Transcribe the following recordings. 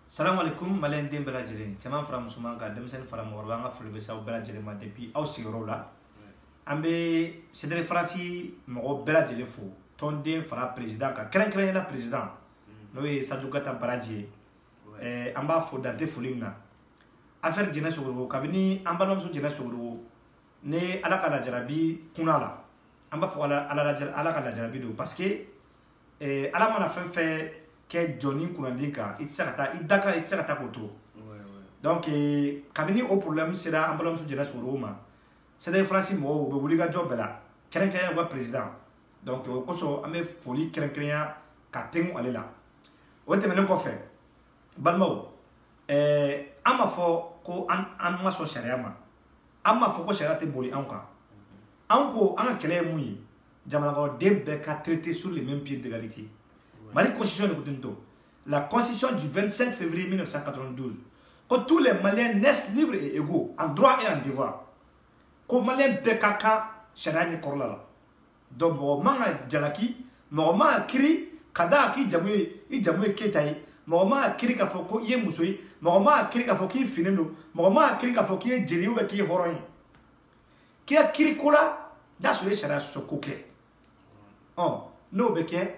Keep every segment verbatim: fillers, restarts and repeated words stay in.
Salam alaikum malin den bela jele chama fara musulman ka demsen fara morba nga fulbe sa bela jele ma depuis aw sigoro la ambe cedre franci mo bela jele fo ton den fara président ka kren kren na président no e sadukata baraji eh amba fo date folimna affaire jena sogoro kabini amba no so jena sogoro ne ala kala jarabi kunala amba fo ala ala ala kala jarabi do parce que eh ala mana fe fe que Johnny Kurandika, il s'arrête, il d'accord, il s'arrête à côté. Donc, kabini au problème, c'est là, ambulance sur Jeunesse au Roma. C'est des Français, moi, au Bouliga Job là. Quelqu'un qui est président. Donc, au Koso, à mes folies, quelqu'un qui a qu'à aller là. On te mène quoi faire? Balmao, eh, ama fo ko an an ma so sharia ma. Ama fo ko sharia te boli anka. Anko, an kele mouyi. Jamana ko dembe ka traité sur les mêmes pieds d'égalité. Mali constitution de Koutinto, la constitution du vingt-cinq février mille neuf cent quatre-vingt-douze, que tous les Maliens naissent libres et égaux, en droit et en devoir. Que les Maliens bekaka sharani korlala. Donc, moment jalaki, moment kiri, kada ki jamui, i jamui ketai, moment kiri ka foko ye musui, moment kiri ka foki finendo, moment kiri ka foki jeriu be ki horoin. Ki a kiri kola, da sule shara sokoke. Oh, no beke.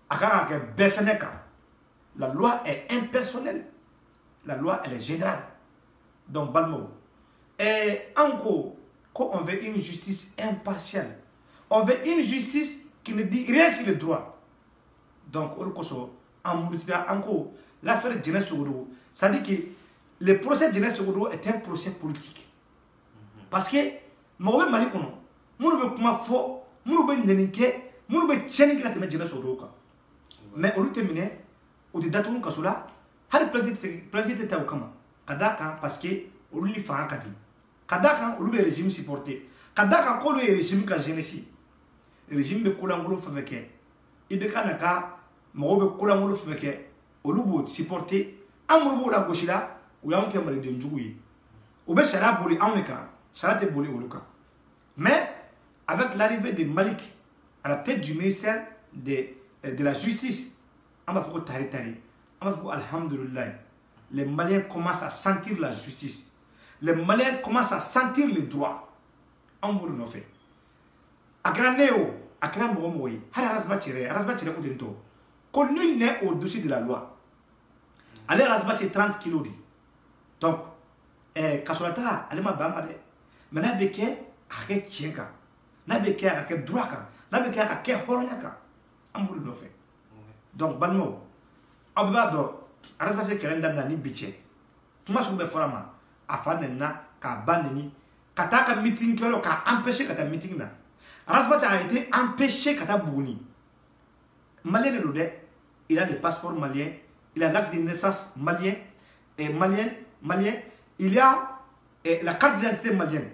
La loi est impersonnelle. La loi, elle est générale. Donc, Balmo. Et encore, quand on veut une justice impartiale, on veut une justice qui ne dit rien que le droit. Donc, en Mauritanie, encore, l'affaire de Jeunesse Sogodo, ça dit que le procès de Jeunesse Sogodo est un procès politique. Parce que, nous Mali, nous ne pouvons pas faire, nous ne pouvons pas faire, nous ne pouvons pas faire Jeunesse Sogodo. Mais on termine, on dit datum kasula, har planté planté ta okama. Kadaka parce que on lui fait un kadi. Kadaka on lui régime supporté. Kadaka ko le régime ka genesi. Régime be kolangolo feveke. Ibe kanaka mo be kolangolo feveke. On lui supporté. Amrubo la goshila ou ya on kembre de njuyi. Obe sera boli ameka, sera te boli oluka. Mais avec l'arrivée de Malik à la tête du ministère des de la justice, on va faire tari tari, on va faire alhamdulillah. Les Maliens commencent à sentir la justice. Les Maliens commencent à sentir le droit. On va le faire. À Graneo, à Granmomoui, à Rasbachire, à Rasbachire Koudento, qu'on nul n'est au-dessus de la loi. Allez Rasbachire trente kilos. Donc, eh, Kasolata, allez ma bamade. Mais n'a beke, à quel tchenka, n'a beke, à quel droit, n'a beke, à quel horonyaka. Ambour le fait. Donc, Balmo, Abado, Arasbase Kerenda Nani Biche, Thomas Oube Forama, Afanena, Kabaneni, Kataka meeting Kero, Ka empêché Kata meeting na. Arasbase a été empêché Kata Bouni. Malien de l'Ode, il a des passeports maliens, il a l'acte de naissance malien, et malien, malien, il y a et la carte d'identité malienne.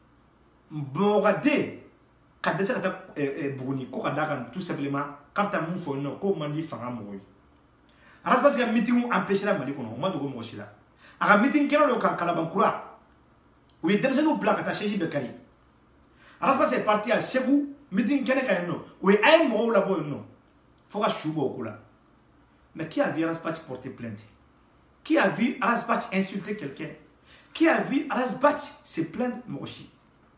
Borade. Quand des gens Bouni, tout simplement, quand tu as un comment dit Fanga Moui. Alors, parce qu'il y a un meeting où empêcher la Mali, on m'a dit que je suis là. Alors, un meeting qui est là, quand Kalabankura, où il y a des gens qui ont placé chez Jibekari. Alors, parce que c'est parti à Sebou, meeting qui est là, où il y a un mot là-bas, non. Il faut que je sois au coula. Mais qui a vu Arasbach porter plainte? Qui a vu Arasbach insulter quelqu'un? Qui a vu Arasbach se plaindre Moshi?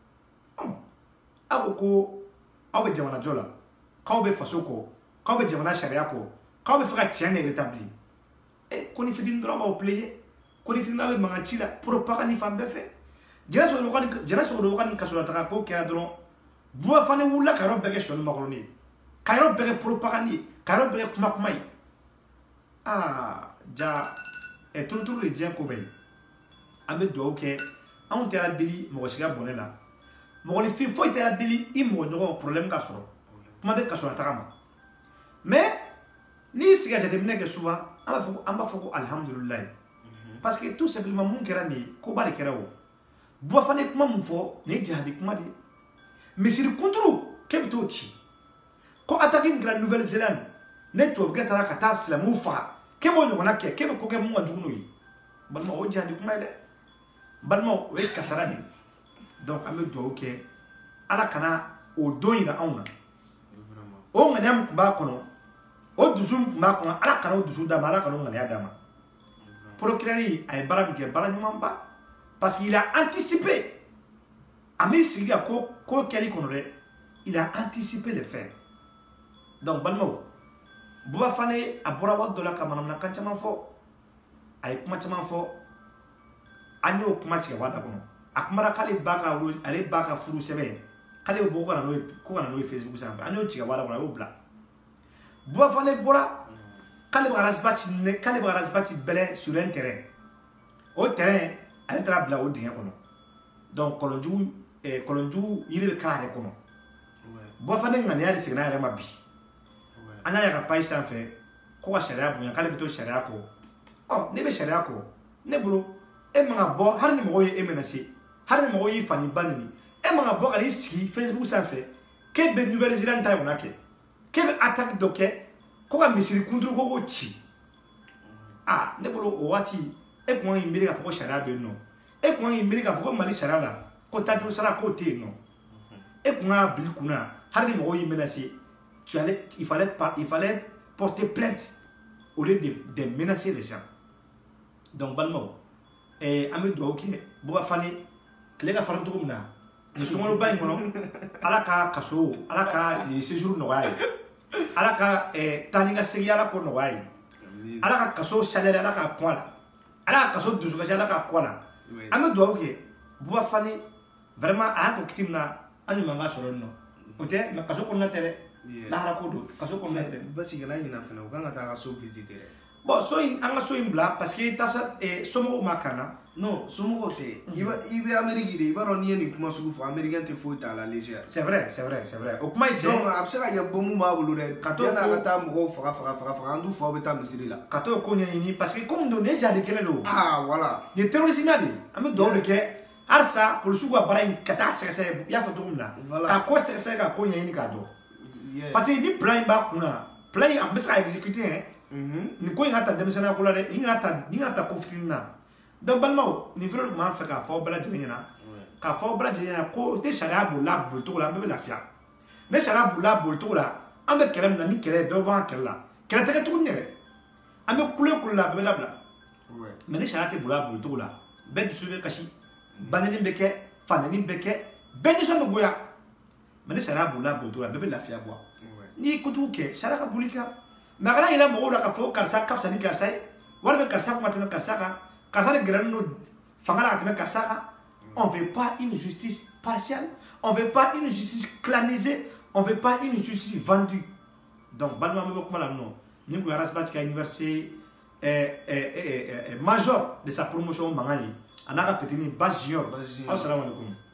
Ako awe jamana jola kaw be fasoko kaw be jamana sharia ko kaw be faka tiane rétabli e koni fidin drama o player koni fidin awe mangachila propagande fambe fe jera so ko jera so ko kan kasola ta ko kera dron bo fane wula ka robbe ke shon makroni ka robbe ke propagande ka robbe ke kuma kumai ah ja e tout tout le dien ko be ambe do ke on tera deli mo shiga bonela. Mon fils faut être à délit, il m'a donné un problème cassure. Comment être cassure à Tarama. Mais, ni si j'ai terminé que souvent, on va faire alhamdulillah. Parce que tout simplement, mon cœur n'est qu'au de Kerao. Bois fané comment mon faux, n'est jihadi comment dit. Mais si le contrôle, qu'est-ce que tu dis? Quand attaquer une grande Nouvelle-Zélande, n'est tu obligé à la catastrophe, c'est la moufa. Qu'est-ce que on a qu'est-ce que qu'on a mon adjoint? Balma au jihadi comment il est? Balma au Kassarani. Donc, je me dis que ala kana o doni na auna. O nganyam ba kono. O duzum ba kono ala kana o duzum da mala kana nganya dama. procureur a est baram qui est baram pas parce qu'il a anticipé. Ami Siga ko ko keli konore, il a anticipé les faits. Donc balmo, Bouba Fane a borawat de la kamana na kanchama fo, ay kuma chama fo, anyo kuma chiga wada kono. Akmara kale baka ale baka furu sebe, kale boko na no ko na no Facebook sa fa, anyo chiga wada kono obla. Bouba Fane bora kale barazbati ne kale barazbati belé sur un terrain. Au terrain, elle tra bla o dinga kono. Donc kolonju eh kolonju yire kala de kono. Bouba Fane ngani ya signa ya mabi. Ana ya kapai sa fe ko wa sharia bu ya kale bito sharia ko. Oh, ne be sharia ko. Ne bro e manga bo har ni mo ye emenasi. Har ni mo ye fani banini. E manga bo kali ski Facebook sa fe. Ke be nouvelle zélande ta onake. Ke be attaque doke ko ka misiri kunduru ko ko chi. Ah, ne bro o wati e ko ngi mbiri ka fo sharia be no. E ko ngi mbiri ka fo mali sharia la ko taju sara ko te no. E ko nga bil kuna har ni mo ye menasi. Tu allais, il, fallait pas, il fallait porter plainte au lieu de, de menacer les gens. Donc, Balmo, et Amidou, ok, Boua Fani, Klega Fantoumna, je suis au bain, Alaka Kasso, Alaka, séjour Noaï, Alaka, Taninga Seriala pour Noaï, Alaka Kasso, Chalère, Alaka Kuala, Alaka Kasso, Douzuka, Alaka Kuala. Amidou, ok, Boua Fani, vraiment, à un Kokimna, Animanga sur le nom. Ok, mais Kasso qu'on a télé. Lahara kodo kaso ko mete basi gana ina fana o kan ka taa so visiter bon so in anga so in bla parce que tasa e somo makana non somo te iba iba amerique de iba roni ni kuma sugu fo américain te faut à la légère c'est vrai c'est vrai c'est vrai o kuma ite donc absaka ya bomu ma bulu de kato na kata mo fara fara fara fara andu fo beta misiri la kato ko nyini parce que comme do ne jadi kele do ah voilà ni terrorisme adi am do le ke arsa pour sugu bara in kata sese ya foto mla ka ko sese ka ko nyini ka do. Parce que ni plan ba kuna plan a besa exécuter hein ni ko ngata demisana ko la de ngata ngata ko fitina donc balma ni vraiment ma fa ka fo bala jina ka fo bala jina ko te sharia bu la bu to la be la fia mais sharia bu la bu to la ambe kerem na ni kere do ba kella kere te to nyere ambe kule kule la be la bla mais ni sharia te bu la bu to la be du suve kashi banani beke fanani beke be ni so me goya mais les chara boula boudou la bébé la fia bois ni kutu ke chara ka bulika magara ila mo la ka fo karsa ka sani karsa wala be karsa ko mateme karsa ka karsa le grand no fangala ka teme karsa ka on veut pas une justice partielle on veut pas une justice clanisée on veut pas une justice vendue donc balma me ko mala non ni ko rasbat ka université eh eh eh major de sa promotion mangani anaka petini bas junior assalamu alaikum.